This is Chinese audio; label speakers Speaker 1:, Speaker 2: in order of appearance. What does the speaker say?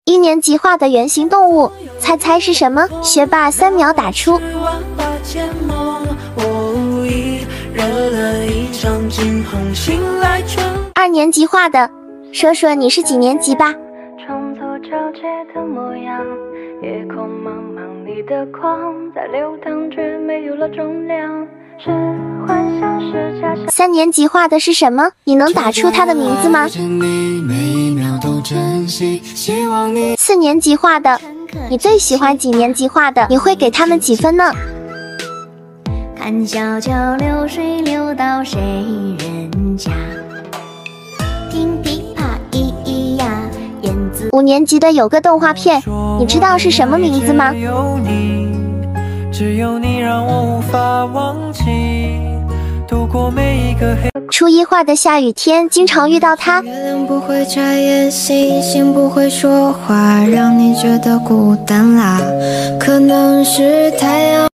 Speaker 1: 1年级画的圆形动物，猜猜是什么？学霸3秒打出。2年级画的，说说你是几年级吧？创作皎洁的模样，夜空茫茫，你的光在流淌，却没有了重量。是幻想是假象。3年级画的是什么？你能打出他的名字吗？4年级画的，你最喜欢几年级画的？你会给他们几分呢？看小桥流水流到谁人家，听琵琶咿咿呀，燕子。5年级的有个动画片，你知道是什么名字吗？只有你让我无法忘记，度过每一个黑。初一画的下雨天，经常遇到他。月亮不会眨眼，星星不会说话，让你觉得孤单啦。可能是太阳。